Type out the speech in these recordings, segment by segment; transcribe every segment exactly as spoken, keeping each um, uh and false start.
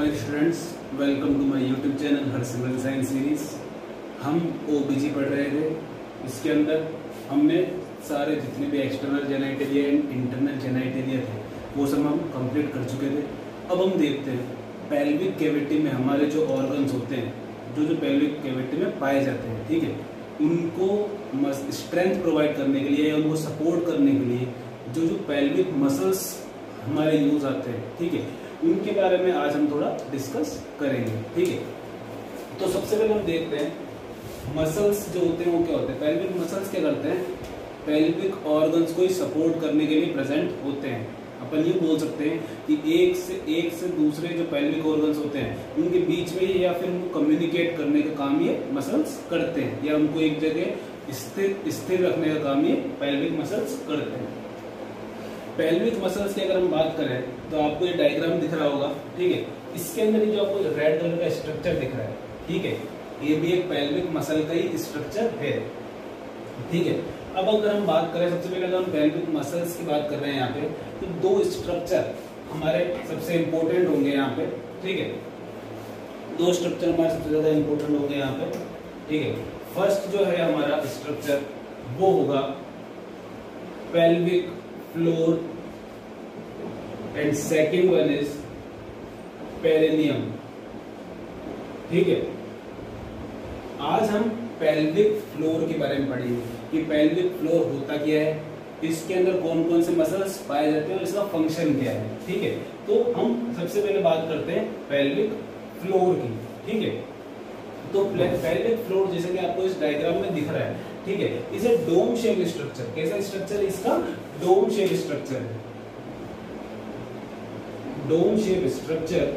My students, welcome to my YouTube channel हर civil science series. हम OBG पढ़ रहे थे। इसके अंदर हमने सारे जितने भी external genitalia and internal genitalia थे वो सब हम कंप्लीट कर चुके थे। अब हम देखते हैं पेल्विक कैविटी में हमारे जो ऑर्गन्स होते हैं, जो जो पेल्विक कैविटी में पाए जाते हैं, ठीक है, उनको स्ट्रेंथ प्रोवाइड करने के लिए या उनको सपोर्ट करने के लिए जो जो पेल्विक मसल्स हमारे यूज आते हैं, ठीक है, उनके बारे में आज हम थोड़ा डिस्कस करेंगे। ठीक है, तो सबसे पहले हम देखते हैं मसल्स जो होते हैं वो क्या होते हैं। पेल्विक मसल्स क्या करते हैं, पेल्विक ऑर्गन्स को सपोर्ट करने के लिए प्रेजेंट होते हैं। अपन ये बोल सकते हैं कि एक से एक से दूसरे जो पेल्विक ऑर्गन्स होते हैं उनके बीच में या फिर उनको कम्युनिकेट करने का काम ये मसल्स करते हैं, या उनको एक जगह स्थिर स्थिर रखने का काम ये पेल्विक मसल्स करते हैं। पेल्विक मसल्स की अगर हम बात करें तो आपको ये डायग्राम दिख रहा होगा, ठीक है। इसके अंदर जो आपको रेड कलर का स्ट्रक्चर दिख रहा है, ठीक है, ये भी एक पेल्विक मसल का ही स्ट्रक्चर है, ठीक है। अब अगर हम बात करें, सबसे पहले अगर हम पेल्विक मसल्स की बात कर रहे हैं यहाँ पे, तो दो स्ट्रक्चर हमारे सबसे इंपॉर्टेंट होंगे यहाँ पे, ठीक है। दो स्ट्रक्चर हमारे सबसे ज्यादा इंपॉर्टेंट होंगे यहाँ पे, ठीक है। फर्स्ट जो है हमारा स्ट्रक्चर वो होगा pelvic floor and second one is perineum, ठीक है। आज हम पेल्विक फ्लोर के बारे में पढ़ेंगे कि पेल्विक फ्लोर होता क्या है, इसके अंदर कौन कौन से मसल्स पाए जाते हैं और इसका फंक्शन क्या है, ठीक है। तो हम सबसे पहले बात करते हैं पेल्विक फ्लोर की, ठीक है। तो पेल्विक फ्लोर जैसे कि आपको इस डायग्राम में दिख रहा है, ठीक है, इसे डोम शेप स्ट्रक्चर, कैसा स्ट्रक्चर है इसका, डोम शेप स्ट्रक्चर है। Dome shape structure,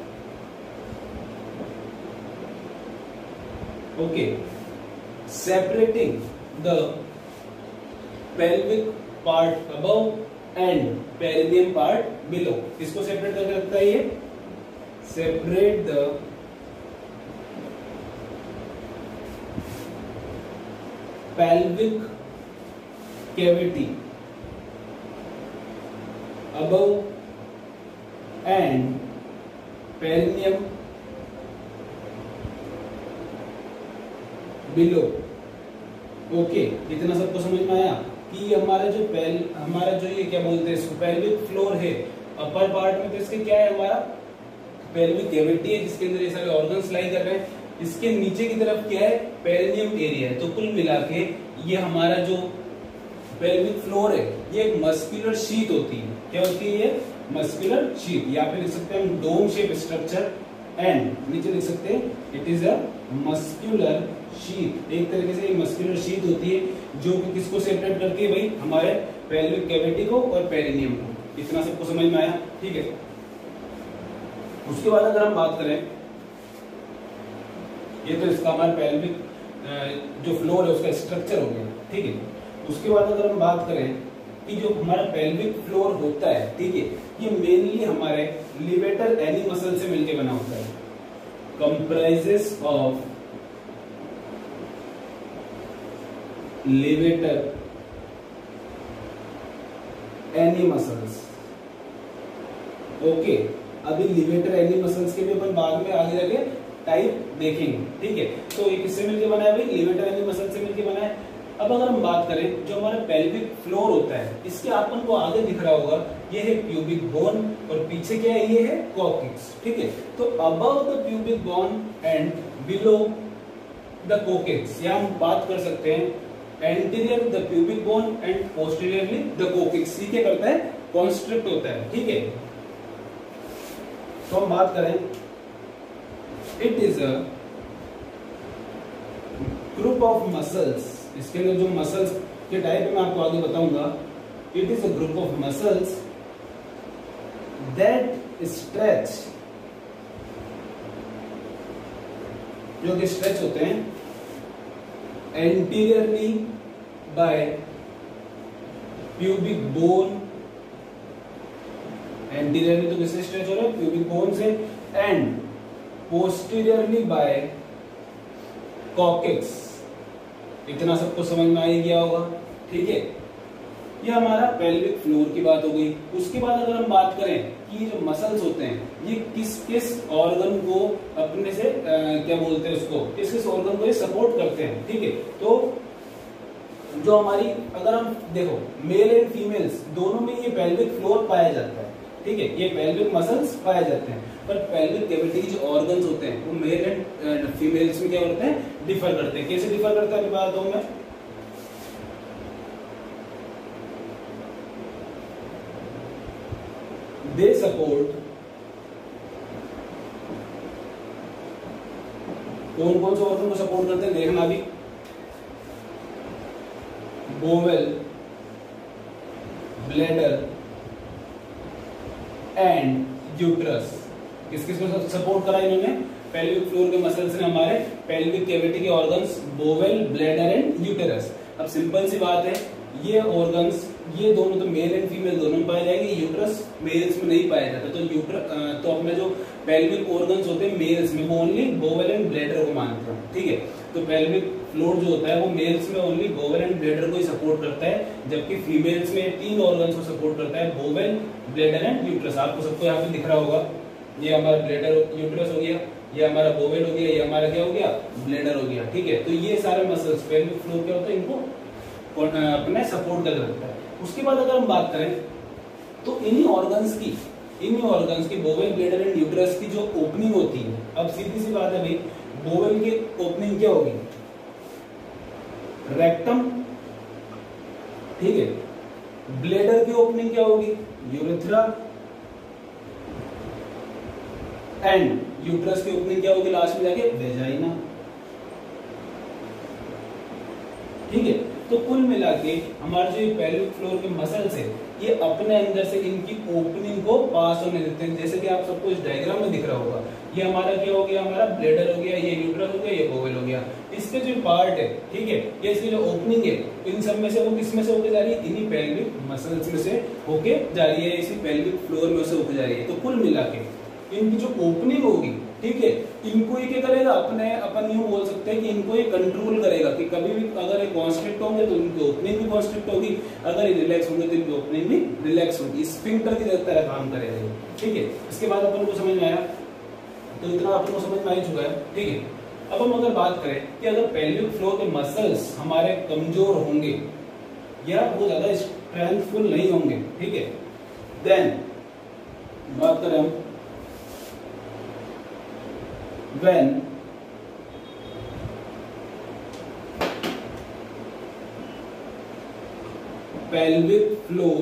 okay, separating the pelvic part above and perineum part below. इसको सेपरेट करके रखता है ये, separate the pelvic cavity above and perineum below। ओके, इतना सबको समझ में आया कि हमारा जो पेल हमारा जो ये क्या बोलते हैं इसको, पेल्विक फ्लोर है। अपर पार्ट में तो इसके क्या है, हमारा पेल्विक कैविटी है जिसके अंदर ये सारे ऑर्गन्स लाई कर रहे हैं। इसके नीचे की तरफ क्या है, पेरिनियम एरिया है। तो कुल मिला के ये हमारा जो पेल्विक फ्लोर है ये एक मस्कुलर शीट होती है। क्या होती है ये, मस्कुलर शीट, या फिर लिख सकते हैं हम डोम शेप स्ट्रक्चर, एंड नीचे लिख सकते हैं it is a muscular sheet. एक तरीके से ये मस्कुलर शीट होती है जो कि किसको सेपरेट करती है भाई, हमारे पेल्विक कैविटी को और पेरिनियम को। इतना सबको समझ में आया, ठीक है। उसके बाद अगर हम बात करें, ये तो इसका हमारा पेल्विक जो फ्लोर है उसका स्ट्रक्चर हो गया, ठीक है। उसके बाद अगर हम बात करें कि जो हमारा पेल्विक फ्लोर होता है, ठीक है, ये मेनली हमारे लिवेटर एनी मसल से मिलकर बना होता है। Comprises of levator ani muscles, okay. अभी लिवेटर एनी मसल्स के भी अपन बाद में आगे जाके टाइप देखेंगे, ठीक है। तो ये किससे मिलकर बना है भाई, लिवेटर एनी मसल से मिलकर बना है। अब अगर हम बात करें जो हमारा पेल्विक फ्लोर होता है, इसके अपन को आगे दिख रहा होगा, ये है प्यूबिक बोन और पीछे क्या है, ये है कोकिक्स, ठीक है। तो above the pubic bone and below the coccyx, या हम बात कर सकते हैं anterior the pubic bone and posteriorly the coccyx. ये क्या करता है, कॉन्स्ट्रिक्ट होता है, ठीक है। तो हम बात करें, it is a group of muscles. इसके अंदर जो मसल्स के टाइप मैं आपको आगे बताऊंगा। It is a group of muscles that stretch, जो कि स्ट्रेच होते हैं anteriorly by pubic bone. Anteriorly तो किससे स्ट्रेच हो रहा है, प्यूबिक बोन से, एंड पोस्टीरियरली बाय कॉकिक्स। इतना सबको समझ में आ गया होगा, ठीक है। ये हमारा पेल्विक फ्लोर की बात हो गई। उसके बाद अगर हम बात करें कि जो मसल्स होते हैं ये किस किस ऑर्गन को अपने से आ, क्या बोलते हैं उसको, किस किस ऑर्गन को ये सपोर्ट करते हैं, ठीक है। तो जो हमारी अगर हम देखो मेल एंड फीमेल्स दोनों में ये पेल्विक फ्लोर पाया जाता है, ठीक है, ये पेल्विक मसल्स पाए जाते हैं। पर पेल्विक कैविटी के जो ऑर्गन्स होते हैं वो मेल एंड फीमेल्स में क्या होते हैं, डिफर करते हैं। कैसे डिफर करता है बात बताऊं मैं। दे सपोर्ट, कौन कौन से ऑर्गन को सपोर्ट करते हैं देखना अभी, बोवेल, ब्लैडर एंड यूट्रस। किस किस को सपोर्ट करा इन्होंने, पेल्विक फ्लोर के मसल्स ने हमारे पेल्विक कैविटी के organs bowel, bladder and uterus. अब सिंपल सी बात है, ये ऑर्गन्स ये दोनों तो मेल एंड फीमेल दोनों में पाए जाएंगे, यूट्रस मेल्स में नहीं पाया जाता। तो यूट्रस तो अपने जो पेल्विक ऑर्गन्स होते हैं मेल्स में वो ओनली बोवेल एंड ब्लैडर को मानते हैं, ठीक है। तो पेल्विक फ्लोर जो होता है वो मेल्स में ओनली बोवेल एंड ब्लैडर को ही सपोर्ट करता है, जबकि फीमेल्स में तीन ऑर्गन्स को सपोर्ट करता है, बोवेल, ब्लैडर एंड यूट्रस। आपको सबको यहाँ पे दिख रहा होगा, ये हमारा ब्लैडर यूट्रस हो गया, ये हमारा बोवेल हो गया, ये हमारा क्या हो गया, ब्लैडर हो गया, ठीक है। तो ये सारे मसल्स पेल्विक फ्लोर क्या होता है, इनको अपने सपोर्ट कर रखता है। उसके बाद अगर हम बात करें तो इन्हीं ऑर्गन्स की इन्हीं ऑर्गन्स की बोवेल, ब्लैडर एंड यूट्रस की जो ओपनिंग होती है, अब सीधी सी बात है भाई, बोवेल की ओपनिंग क्या होगी, रेक्टम, ठीक है। ब्लैडर की ओपनिंग क्या होगी, यूरेथ्रा, एंड यूट्रस की ओपनिंग क्या होगी लास्ट में जाके, वेजाइना, ठीक है। तो कुल मिला के हमारे जो पेल्विक फ्लोर के मसल्स है ये अपने अंदर से इनकी ओपनिंग को पास होने देते हैं। जैसे कि आप सबको इस डायग्राम में दिख रहा होगा, ये हमारा क्या हो गया, हमारा ब्लैडर हो गया, ये यूट्रस हो गया, ये बोवेल हो गया। इसके जो पार्ट है, ठीक है, ये इसकी जो ओपनिंग है इन सब में से वो किस में से होके जा रही है, इन्हीं पेल्विक मसल्स में से होके जा रही है, इसी पेल्विक फ्लोर में से होके जा रही है। तो कुल मिला के इनकी जो ओपनिंग होगी, ठीक है, इनको ये क्या करेगा, अपने अपन यूं बोल सकते हैं कि इनको ये कंट्रोल करेगा कि कभी भी अगर ये कॉन्स्ट्रिक्ट होंगे तो इनकी ओपनिंग भी कॉन्स्ट्रिक्ट होगी, अगर ये रिलैक्स होंगे तो इनकी ओपनिंग भी रिलैक्स होगी। स्फिंक्टर की तरह काम करेगा, ठीक है। इसके बाद अपन को समझ में आया, तो इतना अपन को समझ में आ चुका है, ठीक है। अब हम अगर बात करें कि अगर पेल्विक फ्लोर के मसल्स हमारे कमजोर होंगे या वो ज्यादा स्ट्रेंथफुल नहीं होंगे, ठीक है, देन बात करें हम when pelvic floor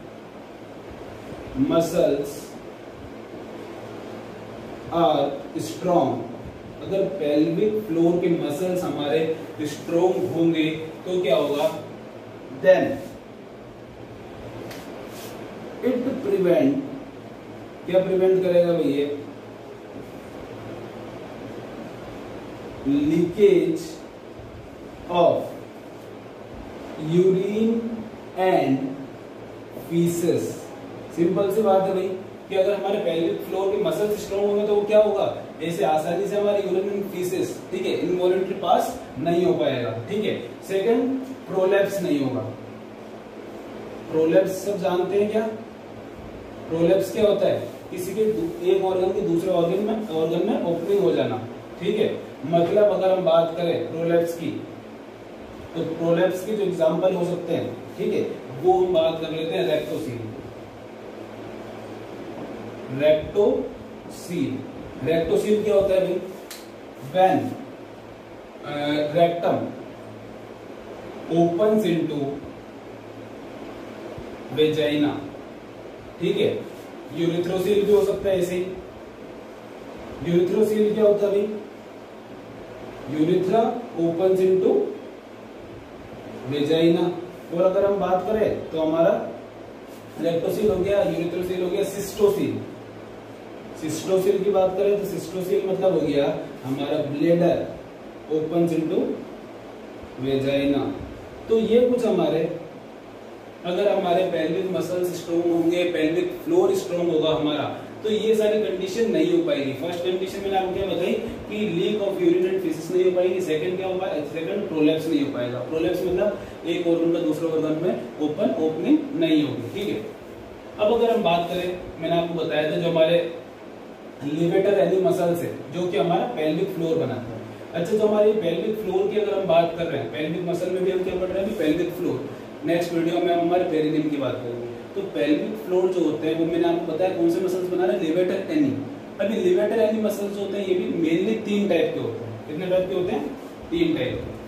muscles are strong, अगर pelvic floor के मसल्स हमारे स्ट्रॉन्ग होंगे तो क्या होगा, then it prevent, क्या प्रिवेंट करेगा भैया, leakage of urine and faeces. Simple सी बात है भाई कि अगर हमारे पेल्विक फ्लोर के मसल्स स्ट्रॉन्ग होंगे तो वो क्या होगा, ऐसे आसानी से हमारे यूरिन एंड फीसेस, ठीक है, इनवॉलंटरी पास नहीं हो पाएगा, ठीक है। सेकंड, प्रोलैप्स नहीं होगा। प्रोलैप्स सब जानते हैं क्या, प्रोलैप्स क्या होता है, किसी के एक ऑर्गन के दूसरे ऑर्गन में ऑर्गन में ओपनिंग हो जाना, ठीक है। मतलब अगर हम बात करें प्रोलैप्स की तो प्रोलैप्स के जो एग्जांपल हो सकते हैं, ठीक है, वो हम बात कर लेते हैं रेक्टोसील। रेक्टोसील रेक्टोसील क्या होता है भाई, when rectum opens into vagina, ठीक है। यूरिथ्रोसील भी हो सकता है ऐसे। यूरिथ्रोसील क्या होता है भाई, यूरिथ्रा ओपन्स इनटू वेजाइना। और अगर हम बात करें तो हमारा रेक्टोसील हो गया, यूरिथ्रोसील हो गया, सिस्टोसील। सिस्टोसील की बात करें तो सिस्टोसील मतलब हो गया हमारा ब्लैडर ओपन्स इनटू वेजाइना। तो ये कुछ हमारे, अगर हमारे पेल्विक मसल्स स्ट्रॉन्ग होंगे, पेल्विक फ्लोर स्ट्रॉन्ग होगा हमारा, तो ये सारी कंडीशन नहीं हो पाएगी। फर्स्ट कंडीशन मैंने आपको क्या बताई कि leak of urine and faeces नहीं हो पाएगी। सेकंड क्या होगा, सेकंड प्रोलैप्स नहीं हो पाएगा। प्रोलैप्स मतलब एक ऑर्गन का दूसरे ऑर्गन में ओपन ओपनिंग नहीं होगी, ठीक है। अब अगर हम बात करें, मैंने आपको बताया था जो हमारे लिवेटर यानी मसल्स है जो कि हमारा पेल्विक फ्लोर बनाता है। अच्छा, जो हमारी पेल्विक फ्लोर की अगर हम बात कर रहे हैं, पेल्विक मसल में भी हम क्या पढ़ रहे हैं, पेल्विक फ्लोर। नेक्स्ट वीडियो में हम हमारे पेरिनियम की बात करेंगे। तो पेल्विक फ्लोर जो होते हैं वो मैंने आपको बताया कौन से मसल्स बना रहे हैं, लिवेटर एनी। अभी लिवेटर एनी मसल्स जो होते हैं ये भी मेनली तीन टाइप के होते हैं। कितने टाइप के होते हैं, तीन टाइप के।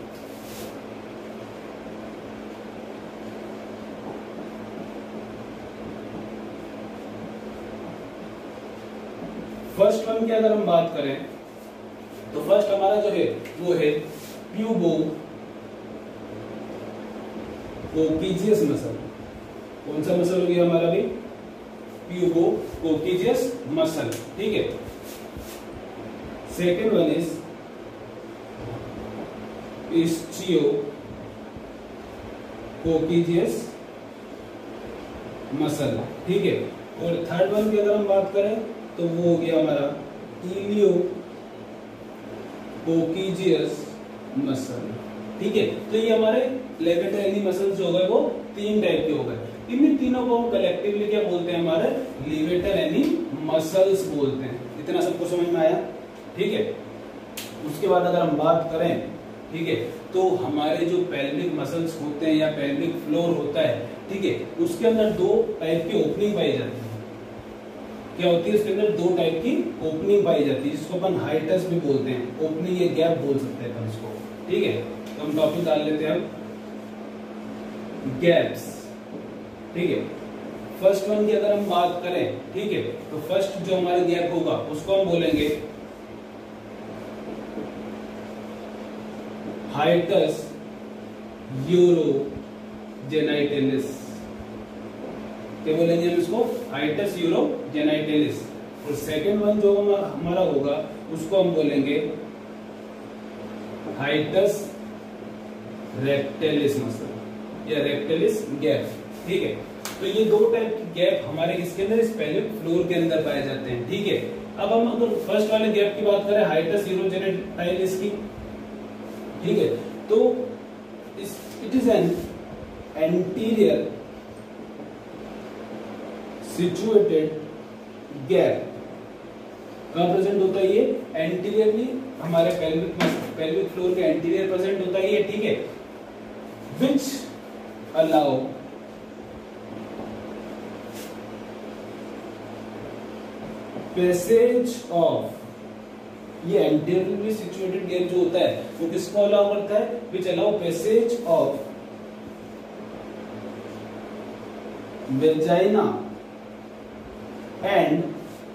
फर्स्ट वन की अगर हम बात करें तो फर्स्ट हमारा जो है वो है प्यूबो कोकिजियस मसल। कौन सा मसल हो गया हमारा भी, प्यूबो कोकिजियस मसल, ठीक है। Second one is ischiococcygeus muscle, ठीक है। और थर्ड वन की अगर हम बात करें तो वो हो गया हमारा इलियो कोकिजियस मसल, ठीक है। तो ये हमारे लेवेटर एनी मसल्स जो गए वो तीन टाइप के हो गए। इन तीनों को हम कलेक्टिवली क्या बोलते हैं, हमारे लिवेटर एनी मसल्स बोलते हैं। इतना सबको समझ में आया, ठीक है। उसके बाद अगर हम बात करें, ठीक है, तो हमारे जो पेल्विक मसल्स होते हैं या पेल्विक फ्लोर होता है, ठीक है, उसके अंदर दो टाइप की ओपनिंग पाई जाती है। क्या होती है, उसके अंदर दो टाइप की ओपनिंग पाई जाती है जिसको अपन हाइटस भी बोलते हैं। ओपनिंग या गैप बोल सकते हैं अपन इसको, ठीक है। तो हम टॉपिक डाल लेते हैं अब गैप्स, ठीक है। फर्स्ट वन की अगर हम बात करें, ठीक है, तो फर्स्ट जो हमारा गैप होगा उसको हम बोलेंगे हाइटस यूरोजेनाइटलिस। क्या बोलेंगे हम इसको, हाइटस यूरोजेनाइटलिस। और सेकंड वन जो हमारा होगा उसको हम बोलेंगे हाइटस रेक्टेलिस मसल या रेक्टेलिस गैप, ठीक है। तो ये दो टाइप के गैप हमारे इसके अंदर, इस पेल्विक फ्लोर के अंदर पाए जाते हैं, ठीक है। अब हम अगर फर्स्ट वाले गैप की बात करें, हाइटस यूरोजेनाइटलिस की, ठीक है, तो it is an anterior situated gap. कहां प्रेजेंट होता है ये, एंटीरियरली हमारे पेल्विक पेल्विक फ्लोर के एंटीरियर प्रेजेंट होता है ये, ठीक है। विच अलाउ पैसेज ऑफ, ये एंटीरियरली सिचुएटेड गैप जो होता है वो किसको अलाउ करता है, which allow passage of vagina and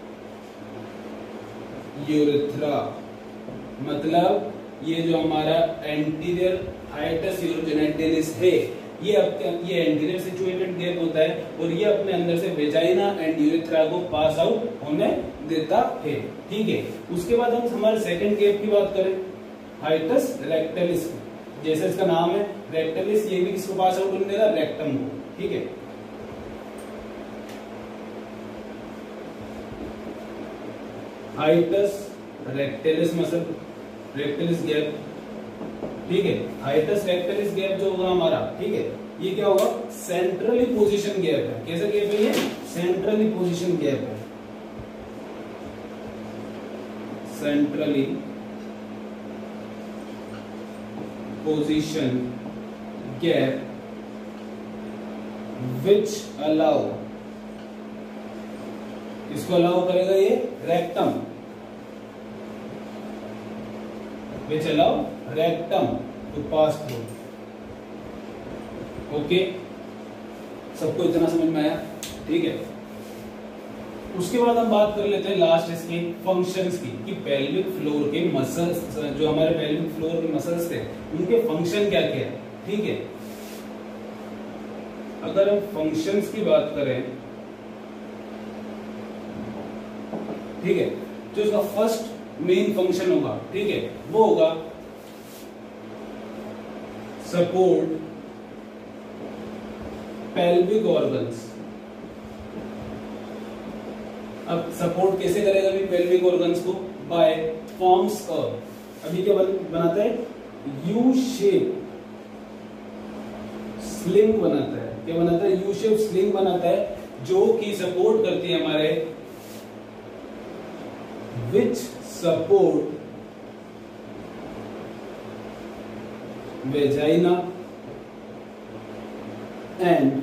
urethra. मतलब ये जो हमारा एंटीरियर हाइटस यूरोजेनाइटलिस है, ये ये एंटीरियर सिचुएटेड गैप होता है और ये अपने अंदर से वेजाइना एंड यूरेथ्रा को पास आउट होने देता है, ठीक है। उसके बाद हम हमारे सेकंड गैप की बात करें, हाइटस रेक्टेलिस, जैसे इसका नाम है रेक्टेलिस, ये भी किसको पास आउट होने देगा, रेक्टम को, ठीक है। Hiatus rectalis muscle, rectalis gap, ठीक है। हाइटस रेक्टेलिस गैप जो होगा हमारा, ठीक है, ये क्या होगा, सेंट्रली पोजीशन गैप है। कैसा गैप है ये, सेंट्रली पोजीशन गैप है। Centrally position gap which allow, इसको अलाउ करेगा ये rectum, which allow rectum to pass through. Okay, सबको इतना समझ में आया, ठीक है। उसके बाद हम बात कर लेते हैं लास्ट इसकी फंक्शंस की, कि पेल्विक फ्लोर के मसल्स, जो हमारे पेल्विक फ्लोर के मसल्स थे उनके फंक्शन क्या क्या है, ठीक है। अगर हम फंक्शंस की बात करें, ठीक है, तो इसका फर्स्ट मेन फंक्शन होगा, ठीक है, वो होगा सपोर्ट पेल्विक ऑर्गन्स। अब सपोर्ट कैसे करेगा भी पेल्विक ऑर्गन्स को, बाय फॉर्म्स अ, अभी क्या बन, बनाता है, यू शेप स्लिंग बनाता है। क्या बनाता है, यू शेप स्लिंग बनाता है, जो कि सपोर्ट करती है हमारे, which support vagina and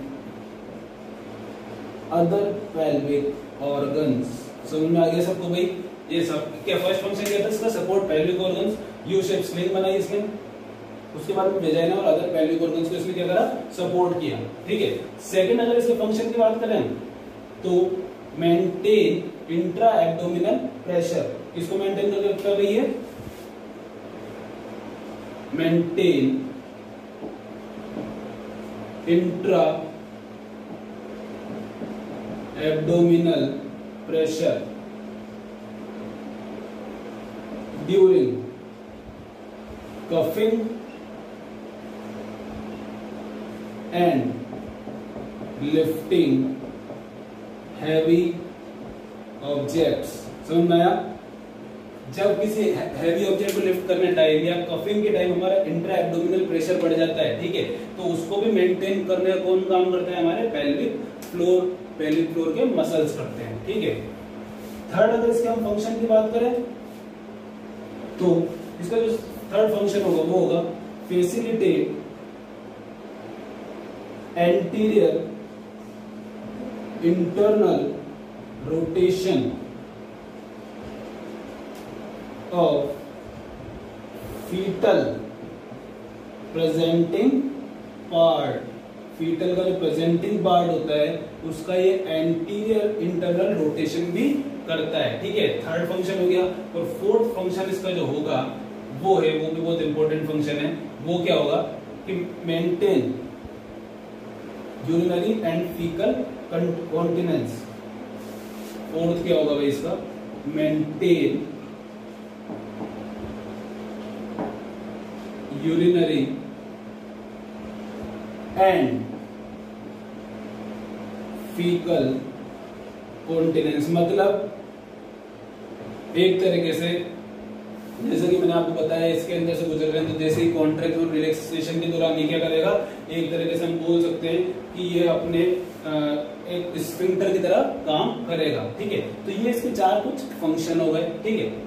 other pelvic organs. समझ में आ गया सबको भाई? ये सब क्या फर्स्ट फंक्शन क्या था इसका, support pelvic organs, U shape sling बनाई इसने, उसके बाद में वेजाइना और अदर पेल्विक ऑर्गन्स को इसने क्या करा, सपोर्ट किया। ठीक है। सेकंड अगर इसके फंक्शन की बात करें तो मेंटेन इंट्रा एब्डोमिनल प्रेशर, किसको मेंटेन कर रही है, maintain intra abdominal pressure during coughing and lifting heavy objects. समझ में आया? जब किसी हैवी ऑब्जेक्ट को लिफ्ट करने टाइम या कफिंग के टाइम हमारा इंट्रा एब्डोमिनल प्रेशर बढ़ जाता है, ठीक है, तो उसको भी मेंटेन करने का कौन काम करते हैं, हमारे पेल्विक फ्लोर, पेल्विक फ्लोर के मसल्स करते हैं। ठीक है। थर्ड अगर इसके हम फंक्शन की बात करें तो इसका जो थर्ड फंक्शन होगा वो होगा facilitate anterior internal rotation of fetal presenting part। Fetal का जो प्रेजेंटिंग पार्ट होता है उसका ये एंटीरियर इंटरनल रोटेशन भी करता है। ठीक है, थर्ड फंक्शन हो गया। और फोर्थ फंक्शन इसका जो होगा वो है, वो भी बहुत इंपॉर्टेंट फंक्शन है, वो क्या होगा कि maintain urinary and fecal continence. Fourth क्या होगा भाई इसका, maintain urinary and fecal continence. मतलब एक तरीके से जैसे कि मैंने आपको बताया इसके अंदर से गुजर रहे हैं, तो जैसे ही कॉन्ट्रैक्ट और रिलैक्सेशन के दौरान ये क्या करेगा, एक तरीके से हम बोल सकते हैं कि ये अपने एक स्फिंक्टर की तरह काम करेगा। ठीक है, तो ये इसके चार कुछ फंक्शन हो गए। ठीक है,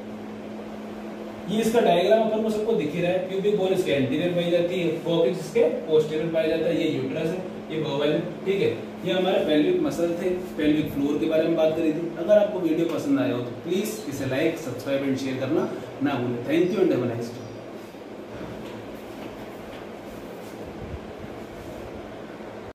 ये इसका डायग्राम अपन को सबको दिख ही रहा है। प्यूबिक बोन इसके एंटीरियर पाई जाती है, कोक्सिक्स इसके पोस्टीरियर पाया जाता है, ये यूट्रस है, ये बोवल है। ठीक है, ये हमारे पेल्विक मसल थे, पेल्विक फ्लोर के बारे में बात करी थी। अगर आपको वीडियो पसंद आया हो तो प्लीज इसे लाइक, सब्सक्राइब एंड शेयर करना ना भूलें। Thank you and have a nice day.